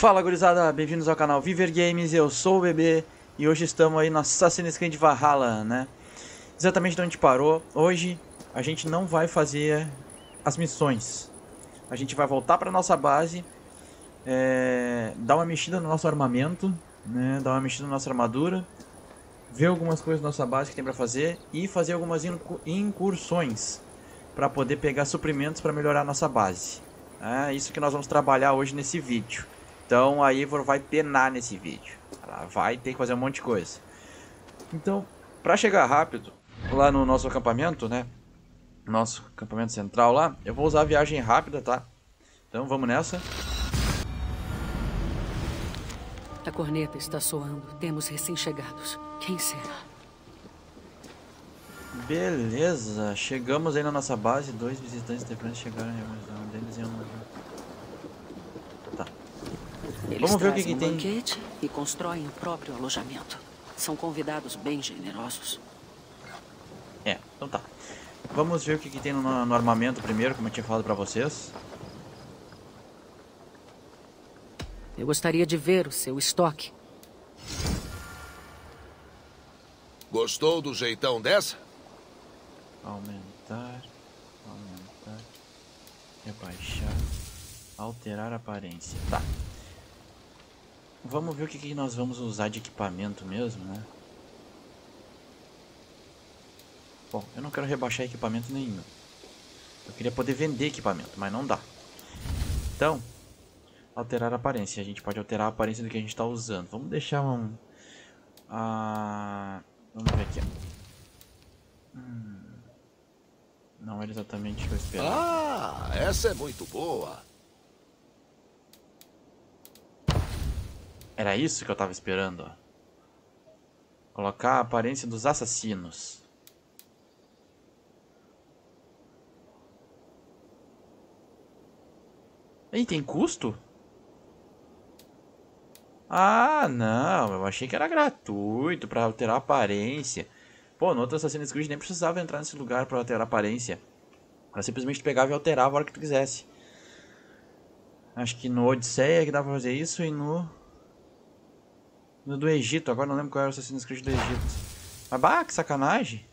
Fala gurizada, bem-vindos ao canal Viver Games, eu sou o Bebê e hoje estamos aí no Assassin's Creed Valhalla, né? Exatamente de onde parou. Hoje a gente não vai fazer as missões, a gente vai voltar para nossa base, dar uma mexida no nosso armamento, né? Dar uma mexida na nossa armadura, ver algumas coisas da nossa base que tem para fazer e fazer algumas incursões para poder pegar suprimentos para melhorar a nossa base. É isso que nós vamos trabalhar hoje nesse vídeo. Então a Eivor vai penar nesse vídeo. Ela vai ter que fazer um monte de coisa. Então, para chegar rápido lá no nosso acampamento, né? Nosso acampamento central lá, eu vou usar a viagem rápida, tá? Então vamos nessa. A corneta está soando. Temos recém-chegados. Quem será? Beleza, chegamos aí na nossa base. 2 visitantes diferentes chegaram em um deles em um... Tá. Eles Vamos ver o que trazem tem. banquete e constroem o próprio alojamento. São convidados bem generosos. Então tá. Vamos ver o que tem no armamento primeiro, como eu tinha falado pra vocês. Eu gostaria de ver o seu estoque. Gostou do jeitão dessa? Aumentar, rebaixar, alterar a aparência. Tá. Vamos ver o que nós vamos usar de equipamento mesmo, né? Bom, eu não quero rebaixar equipamento nenhum. Eu queria poder vender equipamento, mas não dá. Então, alterar a aparência. A gente pode alterar a aparência do que a gente está usando. Vamos deixar um... Vamos ver aqui. Não era exatamente o que eu esperava. Ah, essa é muito boa. Era isso que eu tava esperando, ó. Colocar a aparência dos assassinos. Ih, tem custo? Ah, não. Eu achei que era gratuito pra alterar a aparência. Pô, no outro Assassin's Creed nem precisava entrar nesse lugar pra alterar a aparência. Ela simplesmente pegava e alterava a hora que tu quisesse. Acho que no Odisseia que dá pra fazer isso e no do Egito. Agora não lembro qual era o Assassin's Creed do Egito. Mas bah, que sacanagem.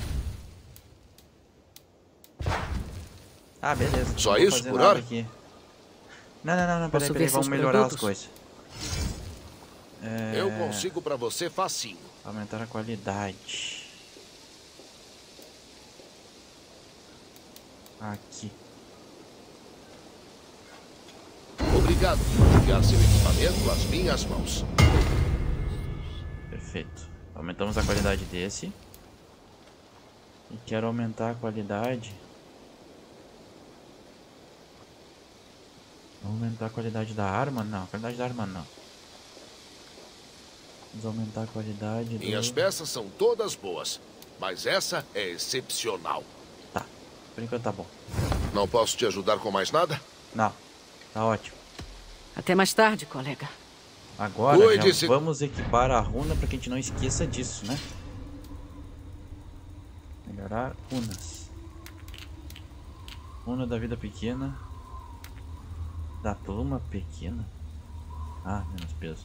Ah, beleza. Só isso por hora? Aqui. Não, peraí, vamos melhorar as coisas. Eu consigo pra você facinho. Aumentar a qualidade. Aqui. Obrigado por enviar seu equipamento às minhas mãos. Perfeito. Aumentamos a qualidade desse. E quero aumentar a qualidade. Vamos aumentar a qualidade da arma? Não, a qualidade da arma não. Vamos aumentar a qualidade Minhas peças são todas boas, mas essa é excepcional. Tá, por enquanto tá bom. Não posso te ajudar com mais nada? Não, tá ótimo. Até mais tarde, colega. Agora já vamos equipar a runa para que a gente não esqueça disso, né? Melhorar runas. Runa da vida pequena. Da pluma pequena. Ah, menos peso.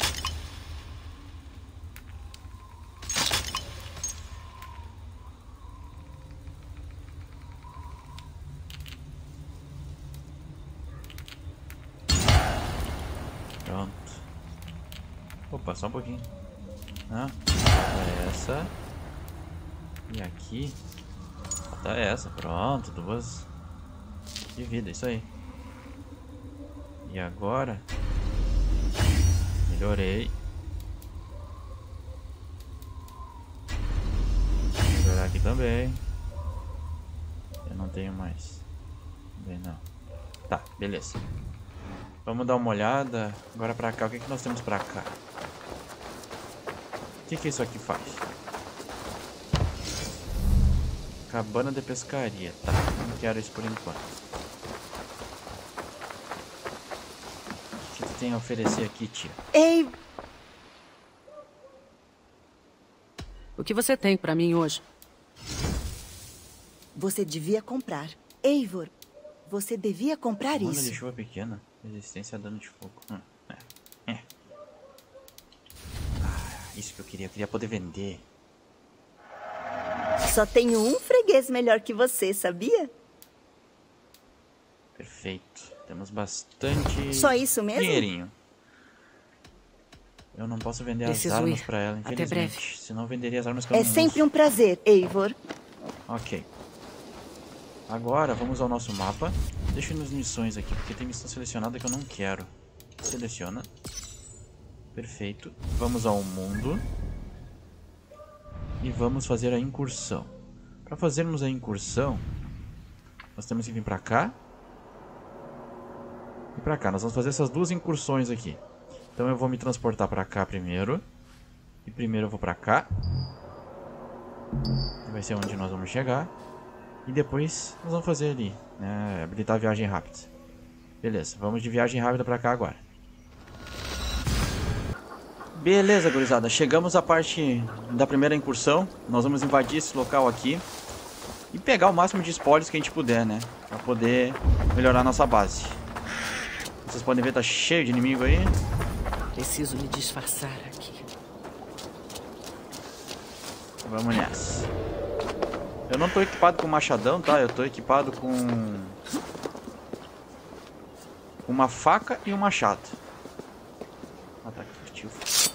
Pronto. Opa, só um pouquinho. Essa. E aqui. Falta essa. Pronto, 2 de vida, isso aí. E agora? Melhorei. Melhorar aqui também. Eu não tenho mais. Também não. Tá, beleza. Vamos dar uma olhada agora pra cá. O que nós temos pra cá? O que isso aqui faz? Cabana de pescaria. Tá, não quero isso por enquanto. O que tu tem a oferecer aqui, tia? Ei! O que você tem pra mim hoje? Você devia comprar. Eivor, você devia comprar Onda isso. de chuva pequena. Resistência a dano de fogo. Isso que eu queria poder vender. Só tenho um freguês melhor que você, sabia? Perfeito. Temos bastante Só isso mesmo? dinheirinho. Eu não posso vender Preciso as armas ir. pra ela, Até infelizmente. breve. Senão eu venderia as armas que eu É não sempre uso. um prazer, Eivor. Ok. Agora vamos ao nosso mapa. Deixa nas missões aqui, porque tem missão selecionada que eu não quero. Seleciona. Perfeito. Vamos ao mundo. E vamos fazer a incursão. Para fazermos a incursão, nós temos que vir pra cá. E pra cá. Nós vamos fazer essas duas incursões aqui. Então eu vou me transportar pra cá primeiro. E primeiro eu vou pra cá. Que vai ser onde nós vamos chegar. E depois nós vamos fazer ali, né? Habilitar a viagem rápida. Beleza, vamos de viagem rápida pra cá agora. Beleza, gurizada. Chegamos à parte da primeira incursão. Nós vamos invadir esse local aqui. E pegar o máximo de spoilers que a gente puder, né? Pra poder melhorar a nossa base. Vocês podem ver, tá cheio de inimigo aí. Preciso me disfarçar aqui. Vamos nessa. Eu não tô equipado com machadão, tá? Eu tô equipado com uma faca e um machado. Ah, tá aqui, tio.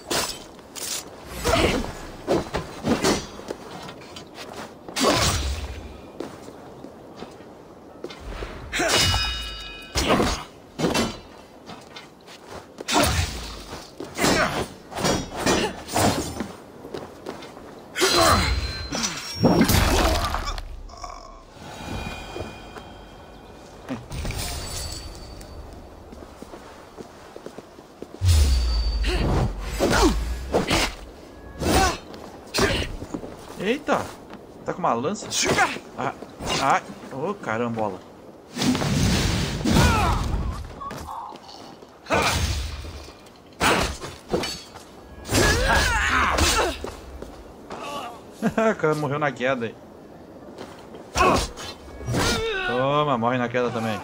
Eita! Tá com uma lança? Ah, ai! Ô, carambola! O cara morreu na queda aí. Toma, morre na queda também.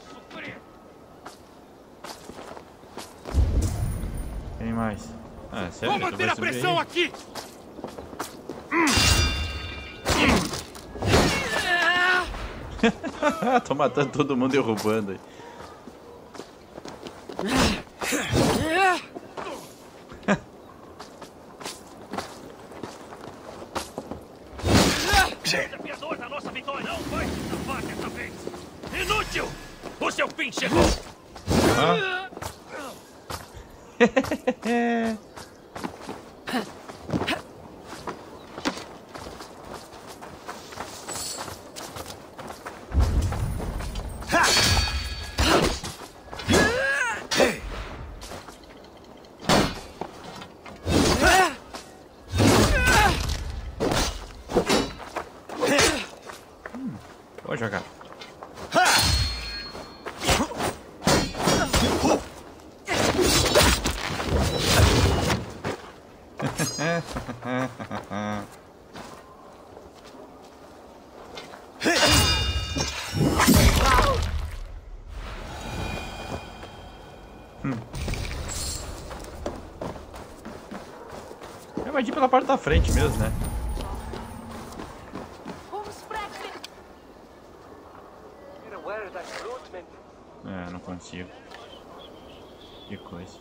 Quem mais? Ah, sério? Vou manter a pressão aqui! Tô matando todo mundo e derrubando aí. Desafiador da nossa vitória não vai se safar dessa vez! Inútil! O seu fim chegou! Vou jogar. Eu vou ir pela parte da frente mesmo, né? É, não consigo. Que coisa.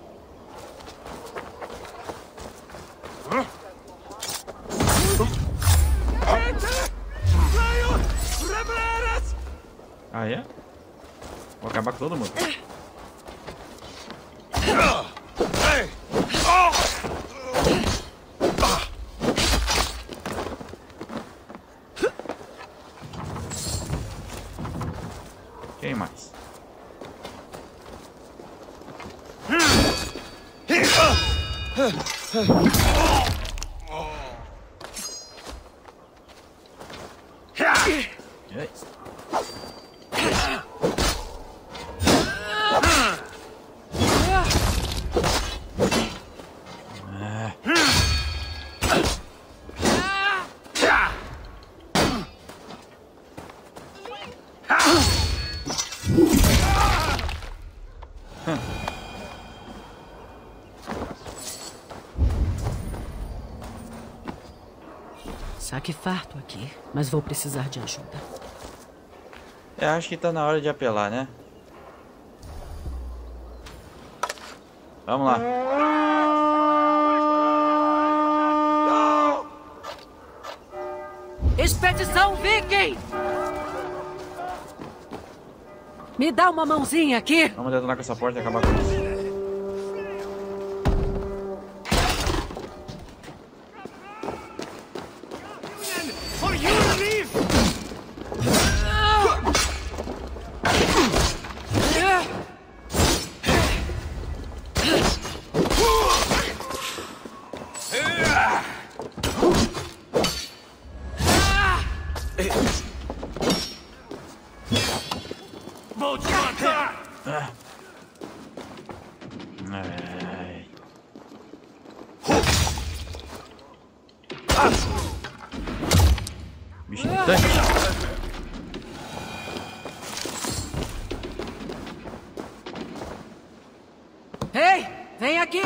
Ah, é? Vou acabar com todo mundo. Quem mais? Ei. Saque farto aqui, mas vou precisar de ajuda. Eu acho que tá na hora de apelar, né? Vamos lá. Expedição Viking! Me dá uma mãozinha aqui. Vamos detonar com essa porta e acabar com isso. Vou te matar! Ai. Bicho irritante. Ei, vem aqui!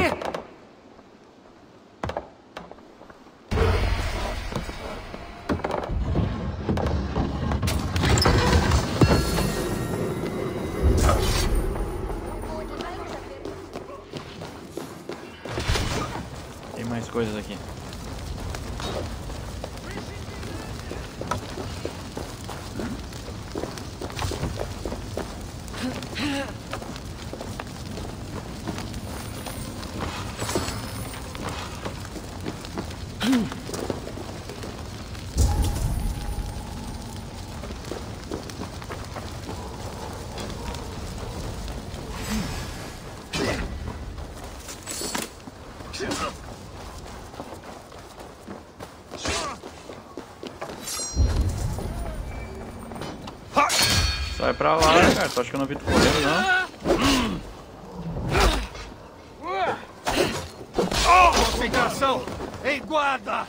Tem mais coisas aqui. Sai pra lá, cara. Tu acha que eu não vi tu correndo, não? Concentração! Em guarda!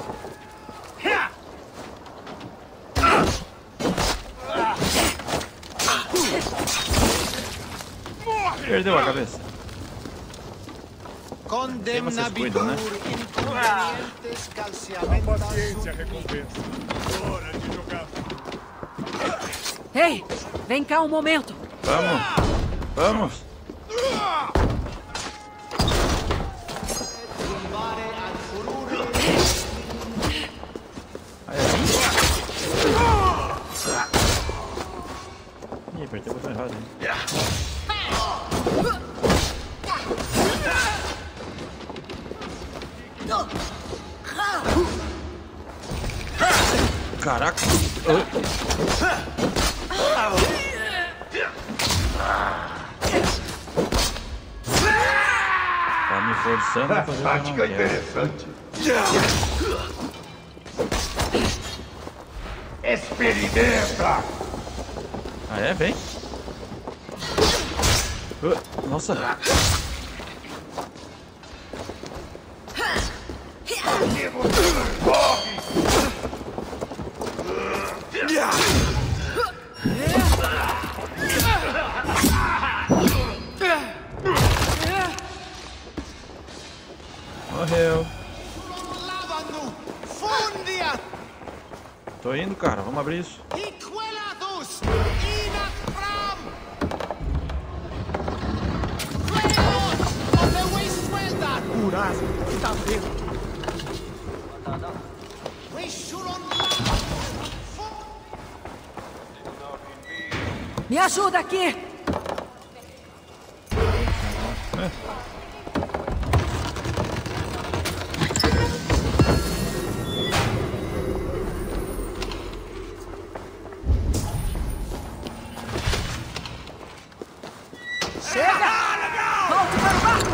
Perdeu a cabeça. Tem vocês cuidam, né? Paciência, recompensa. Hora de jogar. Ei, vem cá um momento. Vamos. Vamos. Aí, ih, apertei o botão errado, hein? Caraca! Tá me forçando a fazer tática interessante. Experimenta! Ah, é? Vem! Nossa! Morreu. Tô indo, cara. Vamos abrir isso. Me ajuda aqui. Chega! Volte para o barco!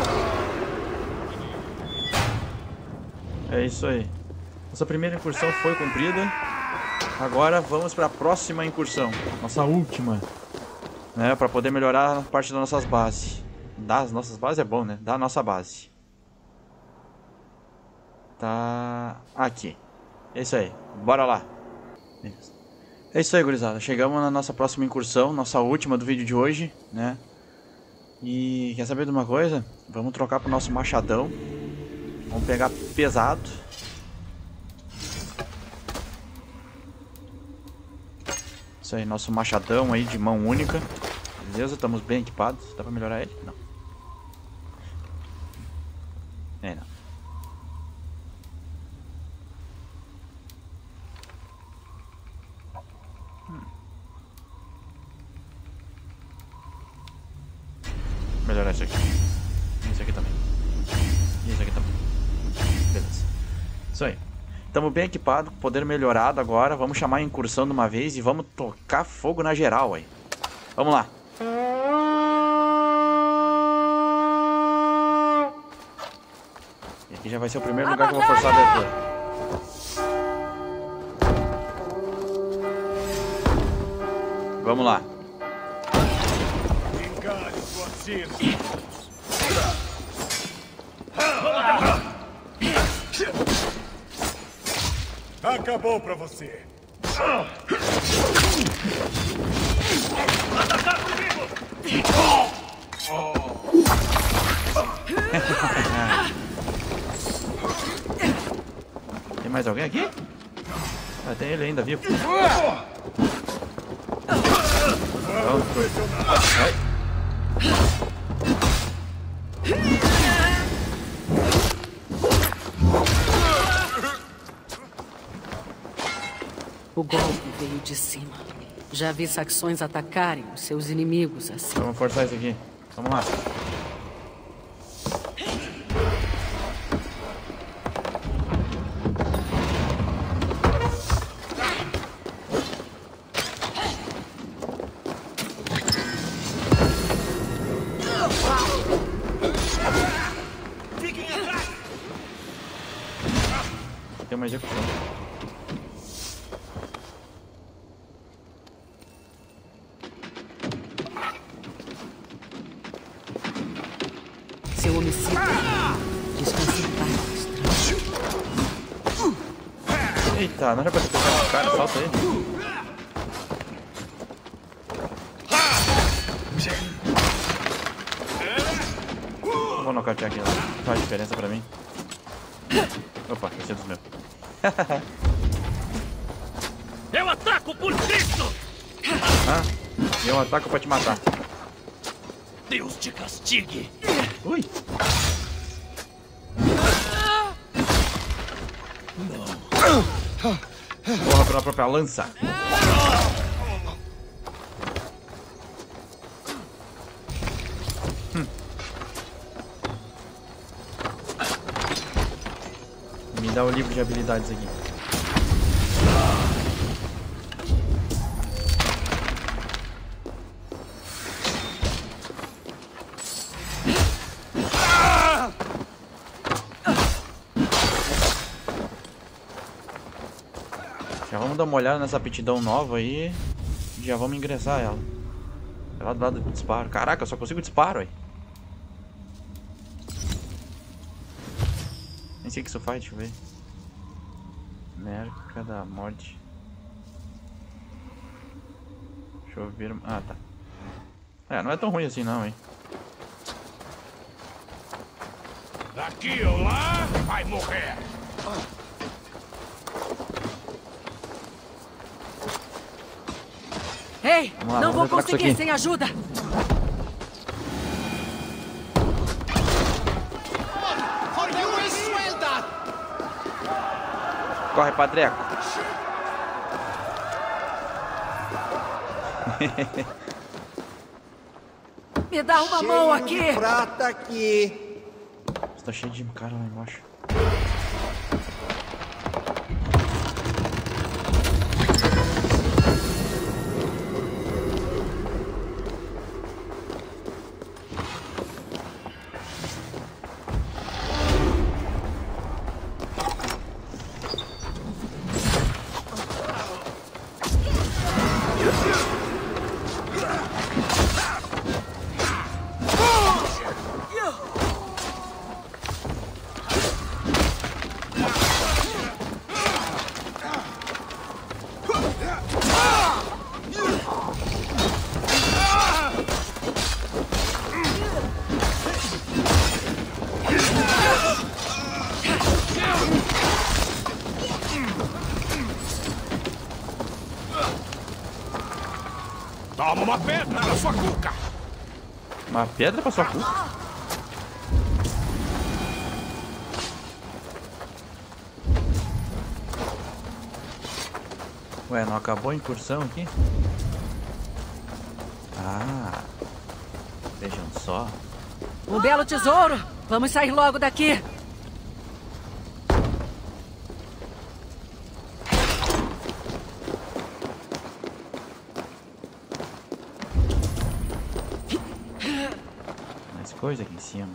É isso aí. Nossa primeira incursão foi cumprida. Agora vamos para a próxima incursão. Nossa última. Né, para poder melhorar a parte das nossas bases. Das nossas bases é bom, né? Da nossa base. Tá aqui. É isso aí. Bora lá. É isso aí, gurizada. Chegamos na nossa próxima incursão. Nossa última do vídeo de hoje, né? E quer saber de uma coisa? Vamos trocar pro nosso machadão. Vamos pegar pesado. Isso aí, nosso machadão aí de mão única. Beleza, estamos bem equipados. Dá pra melhorar ele? Não. Não. Melhorar isso aqui. Isso aqui também. Isso aqui também. Beleza. Isso aí. Estamos bem equipados, poder melhorado agora. Vamos chamar a incursão de uma vez e vamos tocar fogo na geral aí. Vamos lá. E aqui já vai ser o primeiro lugar que eu vou forçar a abertura. Vamos lá. Acabou pra você. Atacar comigo! Tem mais alguém aqui? Ah, tem ele ainda vivo. Vai. O golpe veio de cima. Já vi saxões atacarem os seus inimigos assim. Vamos forçar isso aqui. Vamos lá. Tem uma execução. Seu homicídio desconcertar o Eita, não era pra ter pegado o cara, salta ele. Não vou nocautear aqui, não. Faz diferença pra mim. Opa, esse é dos meus. Eu ataco por Cristo! Ah, eu ataco pra te matar. Deus te castigue! Ui! Porra pela própria lança. Me dá o livro de habilidades aqui. Já vamos dar uma olhada nessa aptidão nova aí. E já vamos ingressar ela. É lá do lado do disparo. Caraca, eu só consigo disparo aí. Nem sei o que isso faz, deixa eu ver. Merca da morte. Deixa eu ver. Ah, tá. É, não é tão ruim assim não, hein. Daqui ou lá, vai morrer. Ei, Vamos lá, não vamos vou entrar com isso conseguir aqui. sem ajuda. Corre, Padreco. Me dá uma mão aqui. Prata aqui. Você tá cheio de cara lá embaixo. Toma uma pedra na sua cuca! Uma pedra pra sua cuca? Ué, não acabou a incursão aqui? Ah, vejam só. Um belo tesouro! Vamos sair logo daqui! Mais coisa aqui em cima.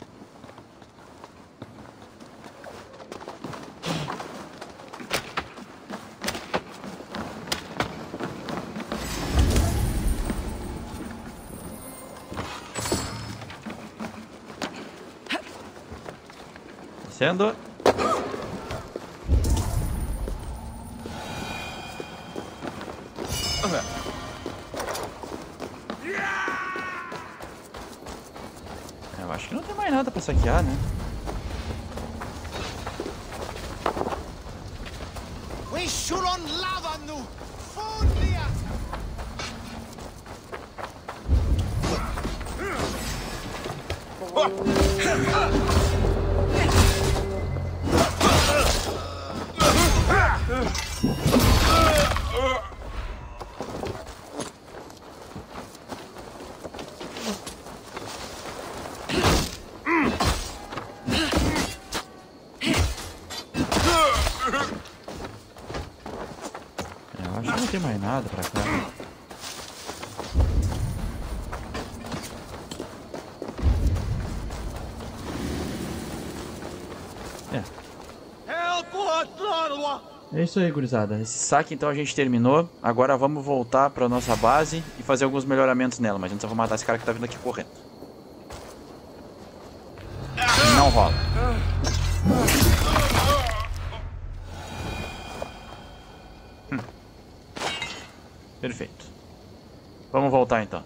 Descendo. Eu acho que não tem mais nada pra saquear, né? We should on lava nu! Fodlia! Eu acho que não tem mais nada pra cá. É isso aí, gurizada. Esse saque então a gente terminou. Agora vamos voltar pra nossa base e fazer alguns melhoramentos nela. Mas antes eu vou matar esse cara que tá vindo aqui correndo. Não rola. Perfeito. Vamos voltar então.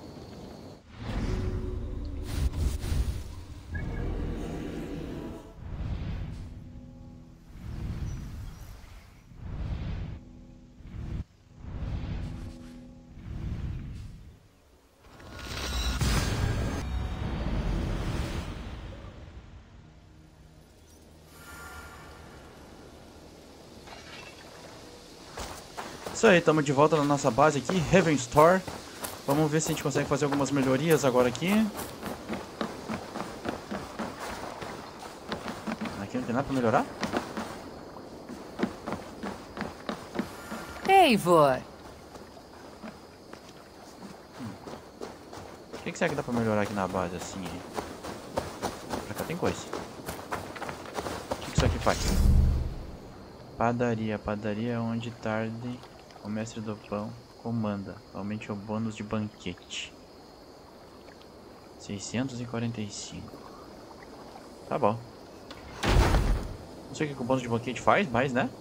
Isso aí, estamos de volta na nossa base aqui, Heaven Store. Vamos ver se a gente consegue fazer algumas melhorias agora aqui. Aqui não tem nada pra melhorar? Eivor! O que será que dá pra melhorar aqui na base assim? Pra cá tem coisa. O que isso aqui faz? Padaria. Padaria onde tarde o mestre do pão comanda. Aumente o bônus de banquete. 645. Tá bom. Não sei o que o bônus de banquete faz, mas né?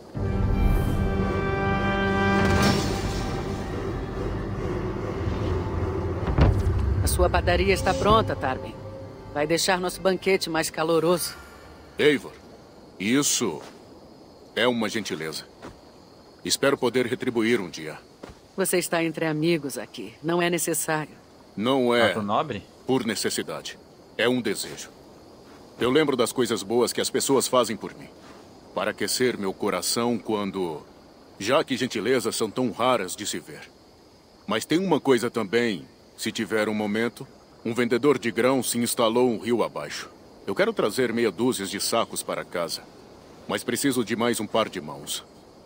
A sua padaria está pronta, Tarben. Vai deixar nosso banquete mais caloroso. Eivor, isso é uma gentileza. Espero poder retribuir um dia. Você está entre amigos aqui. Não é necessário. Não é Ato nobre? por necessidade. É um desejo. Eu lembro das coisas boas que as pessoas fazem por mim. Para aquecer meu coração quando... Já que gentilezas são tão raras de se ver. Mas tem uma coisa também. Se tiver um momento, um vendedor de grãos se instalou um rio abaixo. Eu quero trazer meia dúzia de sacos para casa. Mas preciso de mais um par de mãos.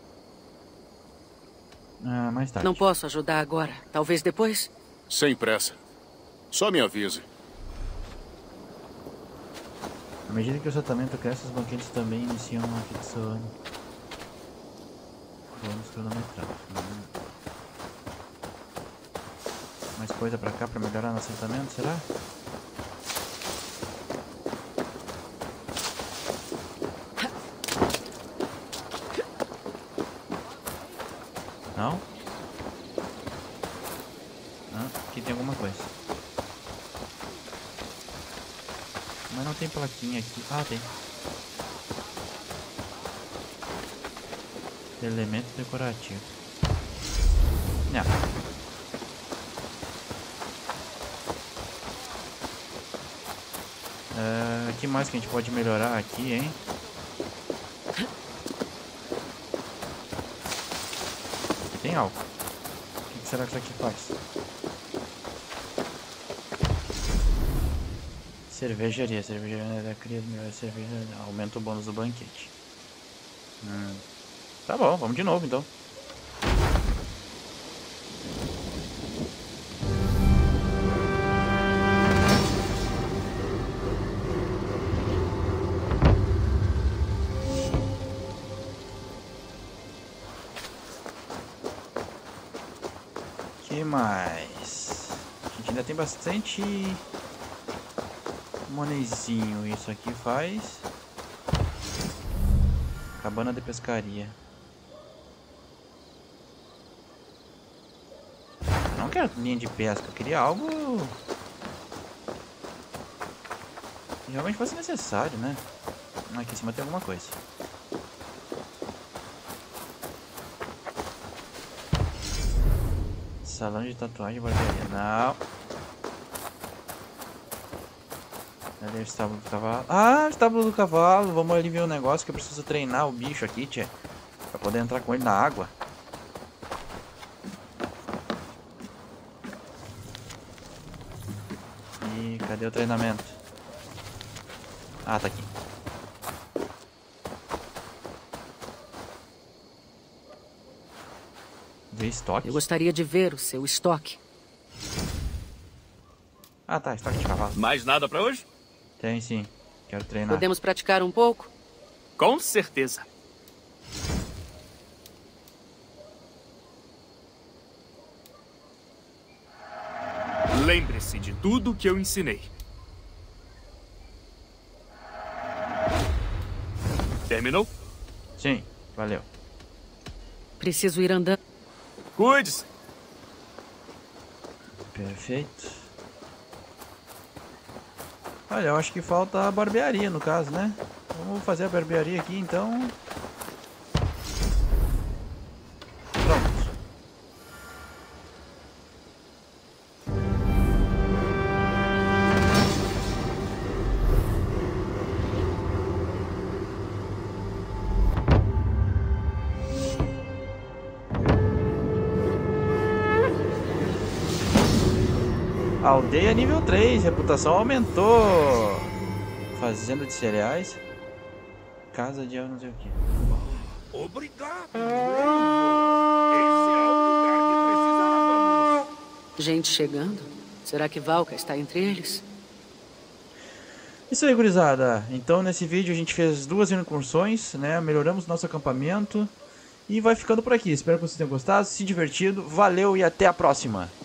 Ah, mais tarde. Não posso ajudar agora. Talvez depois? Sem pressa. Só me avise. À medida que o tratamento cresce, os banquetes também iniciam uma fixação. Vamos cronometrar. Mais coisa pra cá pra melhorar no assentamento, será? Não? Ah, aqui tem alguma coisa. Mas não tem plaquinha aqui. Ah, tem. Elemento decorativo. Não. O que mais que a gente pode melhorar aqui, hein? Tem álcool. O que será que isso aqui faz? Cervejaria da cria melhor cerveja. Aumenta o bônus do banquete. Tá bom, vamos de novo então. Que mais? A gente ainda tem bastante monezinho. Isso aqui faz cabana de pescaria. Não quero linha de pesca, eu queria algo que realmente fosse necessário, né? Aqui em cima tem alguma coisa. Salão de tatuagem, barbearia. Não. Ali é o estábulo do cavalo. Ah, o estábulo do cavalo. Vamos ali ver um negócio que eu preciso treinar o bicho aqui, tchê. Pra poder entrar com ele na água. E cadê o treinamento? Ah, tá aqui. Ver estoque? Eu gostaria de ver o seu estoque. Ah, tá. Estoque de cavalo. Mais nada pra hoje? Tem sim. Quero treinar. Podemos praticar um pouco? Com certeza. Lembre-se de tudo que eu ensinei. Terminou? Sim, valeu. Preciso ir andando. Cuide-se. Perfeito. Olha, eu acho que falta a barbearia no caso, né? Vamos fazer a barbearia aqui então. Pronto. Aldeia nível 3, reputação aumentou. Fazenda de cereais. Casa de não sei o que. Obrigado. Esse é o lugar que precisávamos. Gente chegando. Será que Valka está entre eles? Isso aí, gurizada. Então nesse vídeo a gente fez 2 incursões, né? Melhoramos nosso acampamento. E vai ficando por aqui. Espero que vocês tenham gostado, se divertido. Valeu e até a próxima.